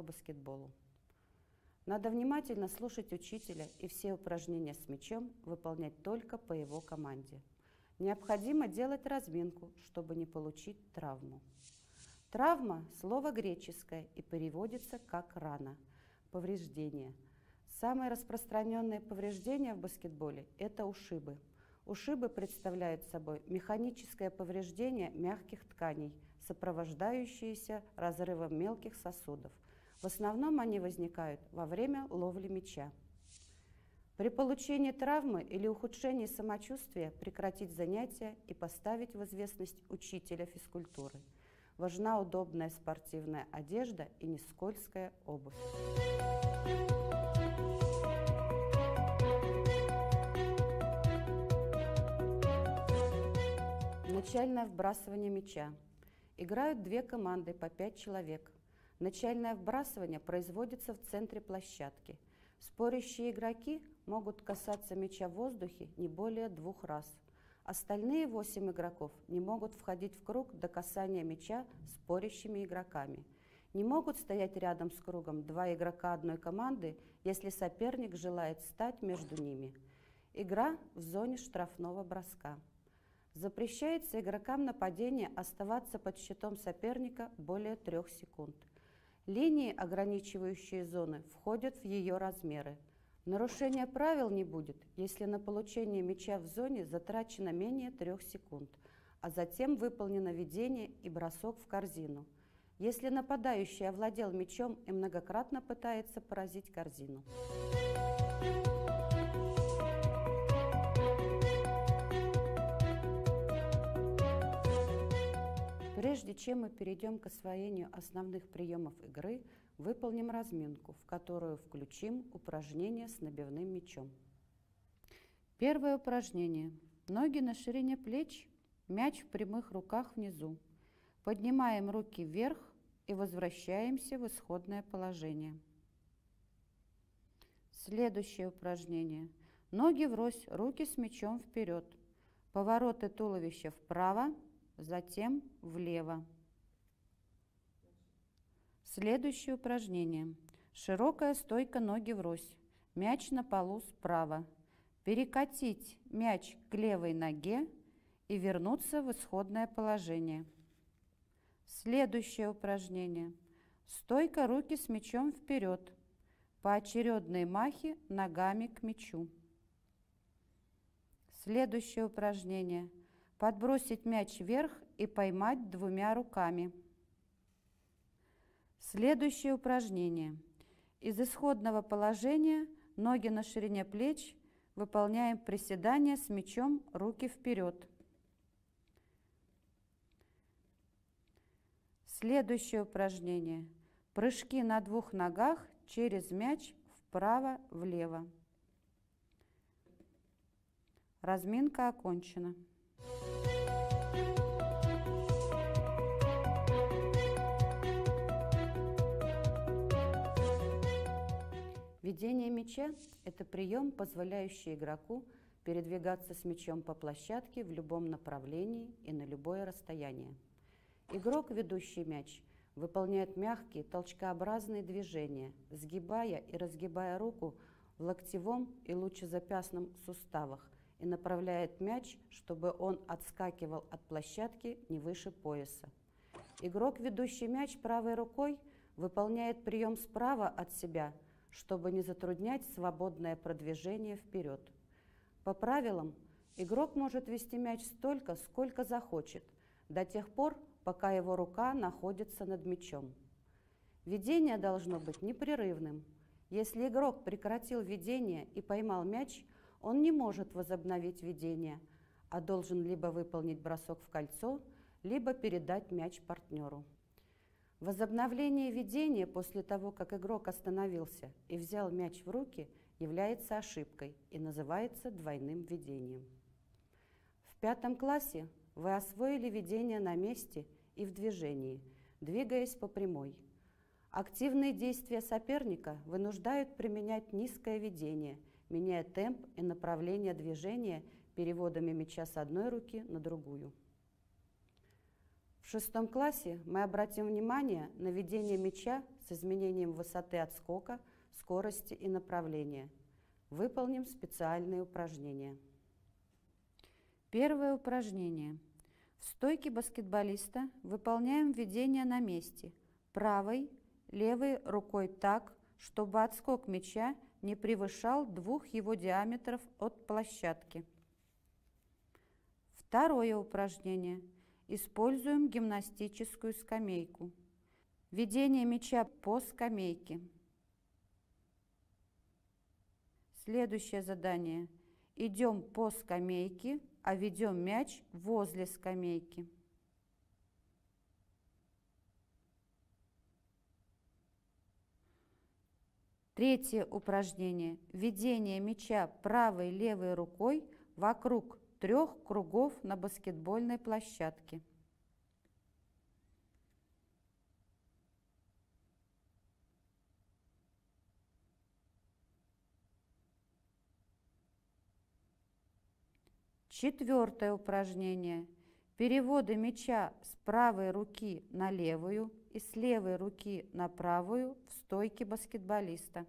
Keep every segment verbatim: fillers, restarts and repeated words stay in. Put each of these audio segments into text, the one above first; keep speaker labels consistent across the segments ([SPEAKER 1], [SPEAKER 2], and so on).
[SPEAKER 1] по баскетболу. Надо внимательно слушать учителя и все упражнения с мячом выполнять только по его команде. Необходимо делать разминку, чтобы не получить травму. Травма – слово греческое и переводится как рана, повреждение. Самые распространенные повреждения в баскетболе – это ушибы. Ушибы представляют собой механическое повреждение мягких тканей, сопровождающиеся разрывом мелких сосудов. В основном они возникают во время ловли мяча. При получении травмы или ухудшении самочувствия прекратить занятия и поставить в известность учителя физкультуры. Важна удобная спортивная одежда и не скользкая обувь. Начальное вбрасывание мяча. Играют две команды по пять человек. Начальное вбрасывание производится в центре площадки. Спорящие игроки могут касаться мяча в воздухе не более двух раз. Остальные восемь игроков не могут входить в круг до касания мяча спорящими игроками. Не могут стоять рядом с кругом два игрока одной команды, если соперник желает стать между ними. Игра в зоне штрафного броска. Запрещается игрокам нападения оставаться под щитом соперника более трех секунд. Линии, ограничивающие зоны, входят в ее размеры. Нарушения правил не будет, если на получение мяча в зоне затрачено менее трех секунд, а затем выполнено ведение и бросок в корзину. Если нападающий овладел мячом и многократно пытается поразить корзину. Прежде чем мы перейдем к освоению основных приемов игры, выполним разминку, в которую включим упражнение с набивным мячом. Первое упражнение. Ноги на ширине плеч, мяч в прямых руках внизу. Поднимаем руки вверх и возвращаемся в исходное положение. Следующее упражнение. Ноги врозь, руки с мячом вперед. Повороты туловища вправо, затем влево. Следующее упражнение. Широкая стойка, ноги врозь. Мяч на полу справа. Перекатить мяч к левой ноге и вернуться в исходное положение. Следующее упражнение. Стойка, руки с мячом вперед. Поочередные махи ногами к мячу. Следующее упражнение. Подбросить мяч вверх и поймать двумя руками. Следующее упражнение. Из исходного положения ноги на ширине плеч выполняем приседания с мячом, руки вперед. Следующее упражнение. Прыжки на двух ногах через мяч вправо-влево. Разминка окончена. Ведение мяча – это прием, позволяющий игроку передвигаться с мячом по площадке в любом направлении и на любое расстояние. Игрок, ведущий мяч, выполняет мягкие толчкообразные движения, сгибая и разгибая руку в локтевом и лучезапястном суставах и направляет мяч, чтобы он отскакивал от площадки не выше пояса. Игрок, ведущий мяч правой рукой, выполняет прием справа от себя, чтобы не затруднять свободное продвижение вперед. По правилам, игрок может вести мяч столько, сколько захочет, до тех пор, пока его рука находится над мячом. Ведение должно быть непрерывным. Если игрок прекратил ведение и поймал мяч, он не может возобновить ведение, а должен либо выполнить бросок в кольцо, либо передать мяч партнеру. Возобновление ведения после того, как игрок остановился и взял мяч в руки, является ошибкой и называется двойным ведением. В пятом классе вы освоили ведение на месте и в движении, двигаясь по прямой. Активные действия соперника вынуждают применять низкое ведение, меняя темп и направление движения переводами мяча с одной руки на другую. В шестом классе мы обратим внимание на ведение мяча с изменением высоты отскока, скорости и направления. Выполним специальные упражнения. Первое упражнение. В стойке баскетболиста выполняем введение на месте, правой, левой рукой так, чтобы отскок мяча не превышал двух его диаметров от площадки. Второе упражнение. Используем гимнастическую скамейку. Введение мяча по скамейке. Следующее задание. Идем по скамейке, а ведем мяч возле скамейки. Третье упражнение. Введение мяча правой и левой рукой вокруг трех кругов на баскетбольной площадке. Четвертое упражнение. Переводы мяча с правой руки на левую и с левой руки на правую в стойке баскетболиста.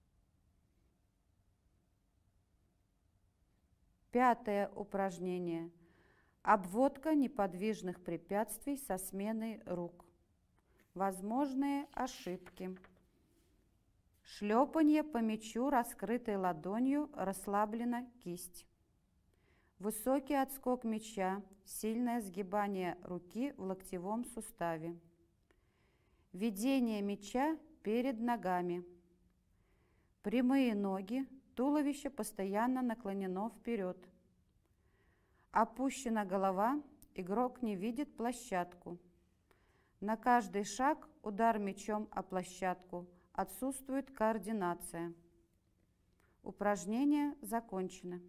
[SPEAKER 1] Пятое упражнение. Обводка неподвижных препятствий со сменой рук. Возможные ошибки. Шлепанье по мячу раскрытой ладонью, расслаблена кисть. Высокий отскок мяча, сильное сгибание руки в локтевом суставе. Ведение мяча перед ногами. Прямые ноги, туловище постоянно наклонено вперед. Опущена голова, игрок не видит площадку. На каждый шаг удар мячом о площадку, отсутствует координация. Упражнение закончено.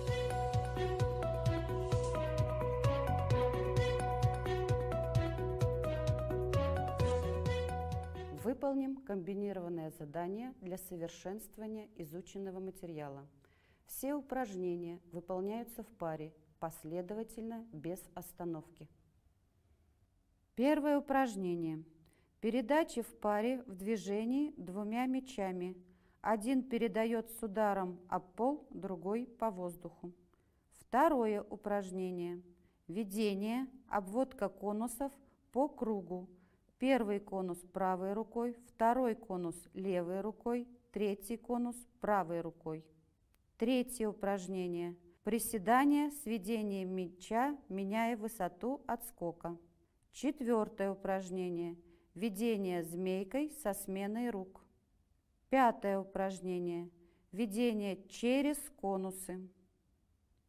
[SPEAKER 1] Выполним комбинированное задание для совершенствования изученного материала. Все упражнения выполняются в паре, последовательно, без остановки. Первое упражнение. Передачи в паре в движении двумя мячами. Один передает с ударом об пол, другой по воздуху. Второе упражнение. Ведение, обводка конусов по кругу. Первый конус правой рукой, второй конус левой рукой, третий конус правой рукой. Третье упражнение. Приседание с ведением мяча, меняя высоту отскока. Четвертое упражнение. Ведение змейкой со сменой рук. Пятое упражнение. Ведение через конусы.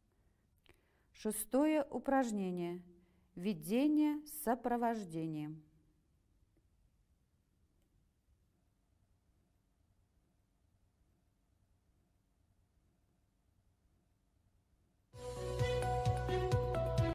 [SPEAKER 1] Шестое упражнение. Ведение с сопровождением.